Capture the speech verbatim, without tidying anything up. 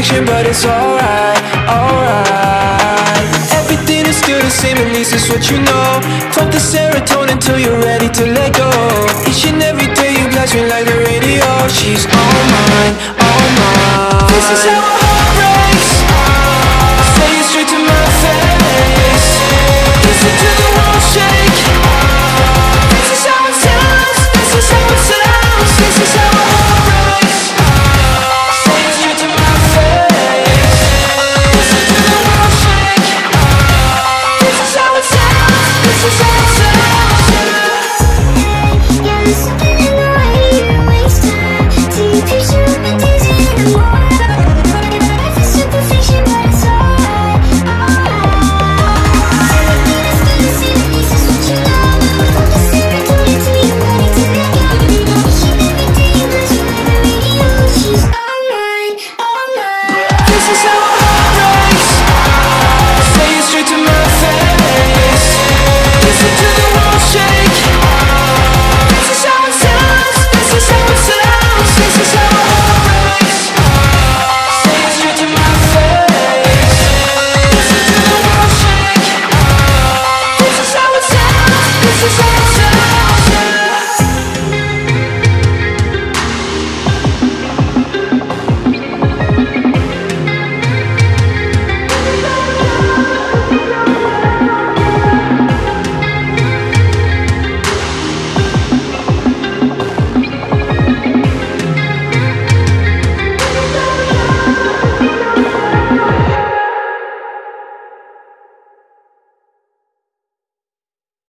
extinction, but it's alright, alright. Everything is still the same, at least it's what you know. Pump the serotonin till you're ready to let go. Each and every day you blast me like the radio. She's all mine, all mine. This is how I